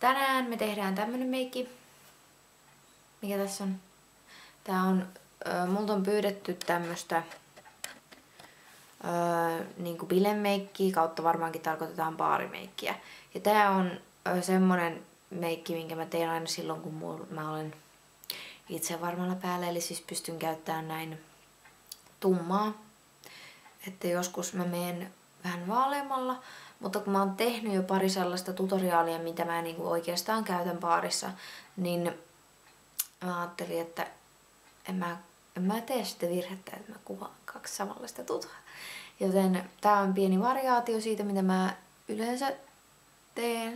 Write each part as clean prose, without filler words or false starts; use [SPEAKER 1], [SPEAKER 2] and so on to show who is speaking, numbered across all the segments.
[SPEAKER 1] Tänään me tehdään tämmönen meikki. Mikä tässä on? Tää on, multa on pyydetty tämmöstä niinku bilemeikkiä, kautta varmaankin tarkoitetaan baarimeikkiä. Ja tää on semmonen meikki, minkä mä teen aina silloin, kun mä olen itse varmalla päällä. Eli siis pystyn käyttämään näin tummaa. Että joskus mä meen vähän vaaleammalla. Mutta kun mä oon tehnyt jo pari sellaista tutoriaalia, mitä mä niinku oikeastaan käytän baarissa, niin mä ajattelin, että en mä tee sitä virhettä, että mä kuvaan kaksi samanlaista tutoa. Joten tää on pieni variaatio siitä, mitä mä yleensä teen.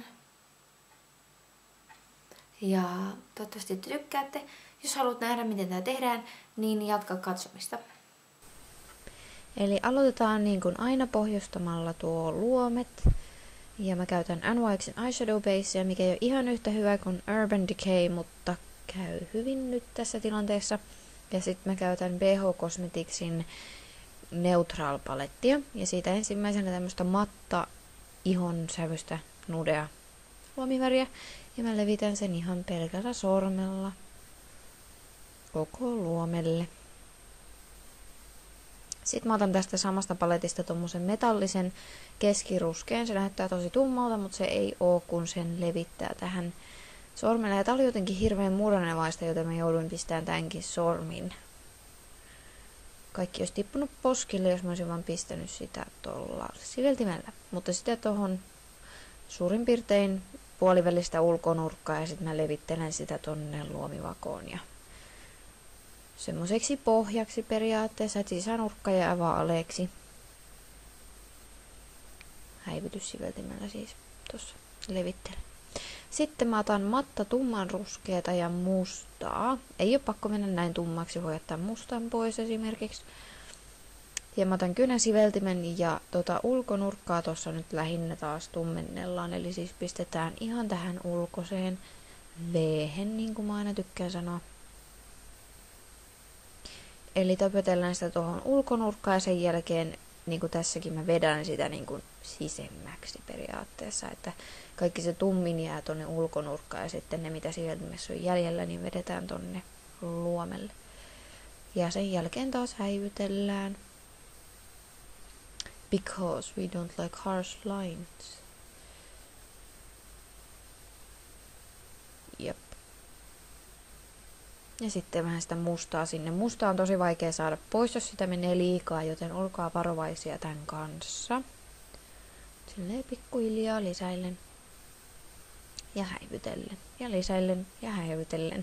[SPEAKER 1] Ja toivottavasti te tykkäätte. Jos haluat nähdä, miten tää tehdään, niin jatka katsomista. Eli aloitetaan niin kuin aina pohjustamalla tuo luomet. Ja mä käytän NYXin Eyeshadow Basea, mikä ei ole ihan yhtä hyvä kuin Urban Decay, mutta käy hyvin nyt tässä tilanteessa. Ja sitten mä käytän BH Cosmeticsin Neutral palettia. Ja siitä ensimmäisenä tämmöstä matta ihon sävystä nudea luomiväriä. Ja mä levitän sen ihan pelkällä sormella koko luomelle. Sitten mä otan tästä samasta paletista tommosen metallisen keskiruskeen. Se näyttää tosi tummalta, mutta se ei oo, kun sen levittää tähän sormelle. Ja tää oli jotenkin hirveän muuranevaista, joten mä jouduin pistämään tämänkin sormin. Kaikki olisi tippunut poskille, jos mä olisin vaan pistänyt sitä tuolla siveltimellä. Mutta sitä tohon suurin piirtein puolivälistä ulkonurkkaa ja sitten mä levittelen sitä tonne luomivakoon. Ja semmoiseksi pohjaksi periaatteessa, että sisänurkka jää vaaleeksi. Häivytyssiveltimellä siis tuossa levittelen. Sitten mä otan matta tumman ruskeata ja mustaa. Ei ole pakko mennä näin tummaksi, voi jättää mustan pois esimerkiksi. Ja mä otan kynäsiveltimen ja ulkonurkkaa tuossa nyt lähinnä taas tummennellaan. Eli siis pistetään ihan tähän ulkoseen V-hen, niin kuin mä aina tykkään sanoa. Eli töpötellään sitä tuohon ulkonurkkaan ja sen jälkeen, niin kuin tässäkin, mä vedän sitä niin kuin sisemmäksi periaatteessa. Että kaikki se tummin jää tonne ulkonurkkaan ja sitten ne, mitä siveltimessä on jäljellä, niin vedetään tonne luomelle. Ja sen jälkeen taas häivytellään. Because we don't like harsh lines. Jep. Ja sitten vähän sitä mustaa sinne. Mustaa on tosi vaikea saada pois, jos sitä menee liikaa, joten olkaa varovaisia tämän kanssa. Silleen pikkuhiljaa lisäillen. Ja häivytellen. Ja lisäillen ja häivytellen.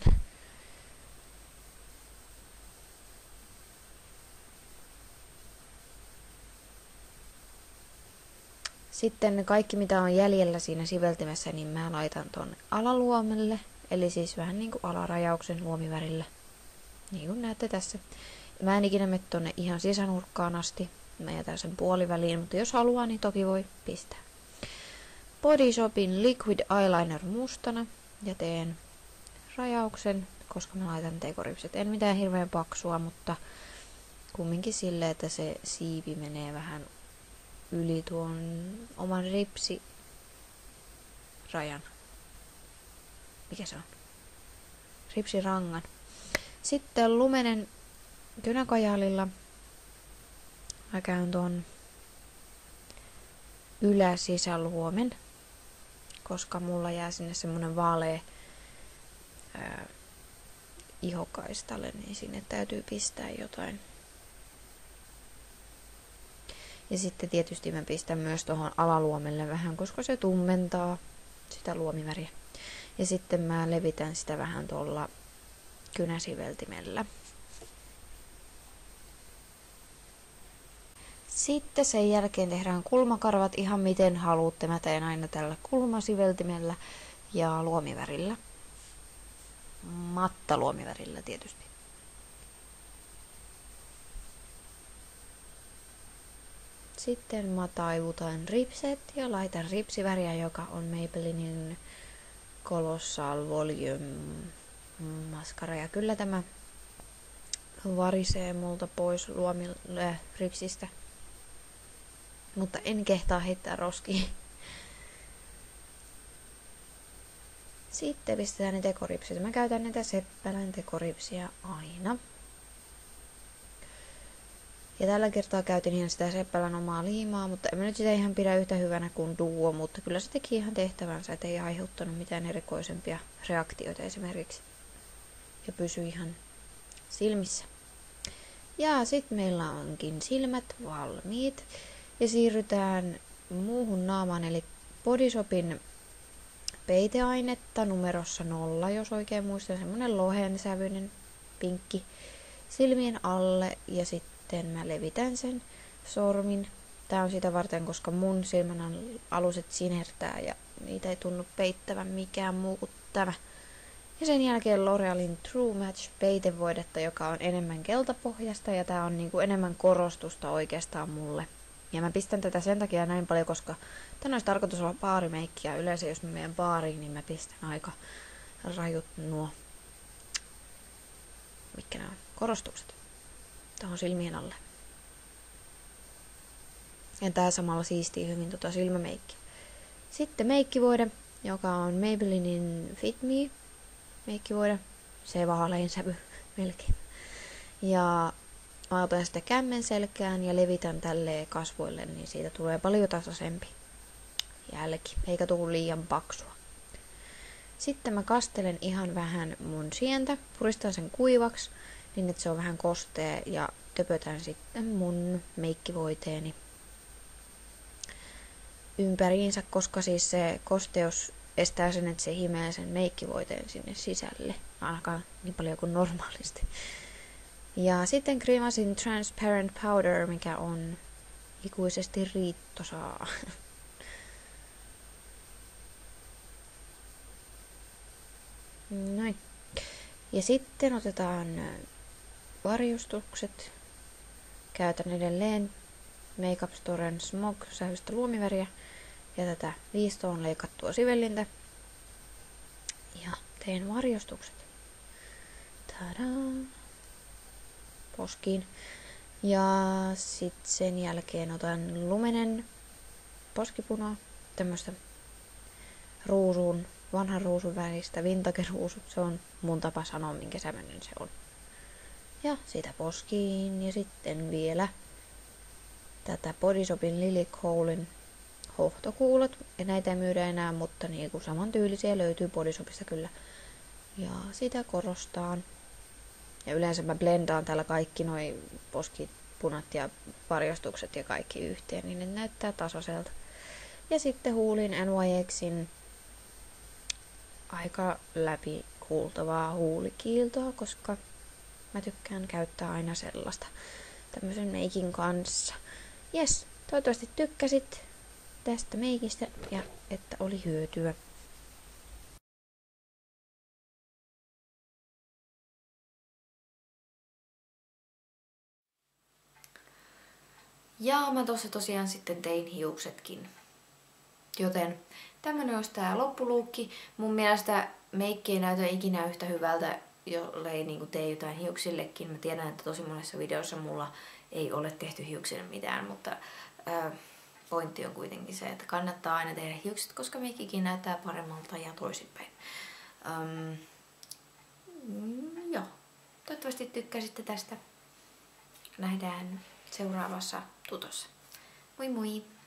[SPEAKER 1] Sitten kaikki mitä on jäljellä siinä siveltimessä, niin mä laitan tonne alaluomelle. Eli siis vähän niin kuin alarajauksen luomivärillä. Niin kuin näette tässä. Mä en ikinä mene tonne ihan sisänurkkaan asti. Mä jätän sen puoliväliin, mutta jos haluaa, niin toki voi pistää. Body Shopin Liquid Eyeliner mustana. Ja teen rajauksen, koska mä laitan tekoripset. En mitään hirveän paksua, mutta kumminkin silleen, että se siipi menee vähän yli tuon oman ripsirajan. Mikä se on? Ripsirangan. Sitten lumenen kynäkajalilla mä käyn tuon yläsisäluomen, koska mulla jää sinne semmonen vaalea ihokaistalle, niin sinne täytyy pistää jotain. Ja sitten tietysti mä pistän myös tuohon alaluomelle vähän, koska se tummentaa sitä luomiväriä. Ja sitten mä levitän sitä vähän tuolla kynäsiveltimellä. Sitten sen jälkeen tehdään kulmakarvat ihan miten haluatte. Mä teen aina tällä kulmasiveltimellä ja luomivärillä. Mattaluomivärillä tietysti. Sitten mä taivutan ripset ja laitan ripsiväriä, joka on Maybellinin Colossal Volume maskara. Ja kyllä tämä varisee multa pois ripsistä. Mutta en kehtaa heittää roskiin. Sitten pistetään ne tekoripsit. Mä käytän näitä Seppälän tekoripsiä aina. Ja tällä kertaa käytin ihan sitä Seppälän omaa liimaa, mutta en mä nyt sitä ihan pidä yhtä hyvänä kuin Duo, mutta kyllä se teki ihan tehtävänsä, et ei aiheuttanut mitään erikoisempia reaktioita esimerkiksi. Ja pysyi ihan silmissä. Ja sitten meillä onkin silmät valmiit. Ja siirrytään muuhun naamaan, eli Bodyshopin peiteainetta numerossa 0, jos oikein muistan, semmonen lohensävyinen pinkki silmien alle ja sitten mä levitän sen sormin. Tää on sitä varten, koska mun silmän aluset sinertää ja niitä ei tunnu peittävän mikään muu kuin tämä. Ja sen jälkeen L'Orealin True Match peitevoidetta, joka on enemmän keltapohjasta ja tää on niinku enemmän korostusta oikeastaan mulle. Ja mä pistän tätä sen takia näin paljon, koska tän olisi tarkoitus olla baarimeikki ja yleensä jos mä menen baariin, niin mä pistän aika rajut nuo, mitkä nämä on, korostukset tuohon silmien alle. Ja tää samalla siistii hyvin silmämeikkiä. Sitten meikkivoide, joka on Maybellinin Fit Me meikkivoide. Se vaalein sävy melkein. Ja mä otan sitä kämmen selkään ja levitän tälleen kasvoille, niin siitä tulee paljon tasaisempi jälki, eikä tule liian paksua. Sitten mä kastelen ihan vähän mun sientä, puristan sen kuivaksi, niin että se on vähän kostea ja töpötän sitten mun meikkivoiteeni ympäriinsä, koska siis se kosteus estää sen, että se himee sen meikkivoiteen sinne sisälle, ainakaan niin paljon kuin normaalisti. Ja sitten Grimacein Transparent Powder, mikä on ikuisesti riittosaa. Noin. Ja sitten otetaan varjostukset. Käytän edelleen Makeup Storen Smog-sävyistä luomiväriä ja tätä 5 toon leikattua sivellintä. Ja teen varjostukset. Tadaa! Poskiin. Ja sitten sen jälkeen otan lumenen poskipunaa, tämmöstä ruusuun, vanhan ruusun väristä, vintage ruusu. Se on mun tapa sanoa, minkä sävyinen se on. Ja sitä poskiin ja sitten vielä tätä Bodyshopin Lily Colein hohtokuulot. Ja näitä ei myydä enää, mutta niinku samantyylisiä löytyy Bodyshopista kyllä. Ja sitä korostaan. Ja yleensä mä blendaan täällä kaikki noi poskipunat ja varjostukset ja kaikki yhteen, niin ne näyttää tasaiselta. Ja sitten huulin NYXin aika läpi kuultavaa huulikiiltoa, koska mä tykkään käyttää aina sellaista tämmöisen meikin kanssa. Jes, toivottavasti tykkäsit tästä meikistä ja että oli hyötyä. Ja mä tossa tosiaan sitten tein hiuksetkin. Joten tämmönen olisi tää loppuluukki. Mun mielestä meikki ei näytä ikinä yhtä hyvältä, jollei niinku tee jotain hiuksillekin. Mä tiedän, että tosi monessa videossa mulla ei ole tehty hiuksille mitään, mutta pointti on kuitenkin se, että kannattaa aina tehdä hiukset, koska meikkikin näyttää paremmalta ja toisinpäin. Joo. Toivottavasti tykkäsitte tästä. Nähdään seuraavassa tutossa. Moi moi!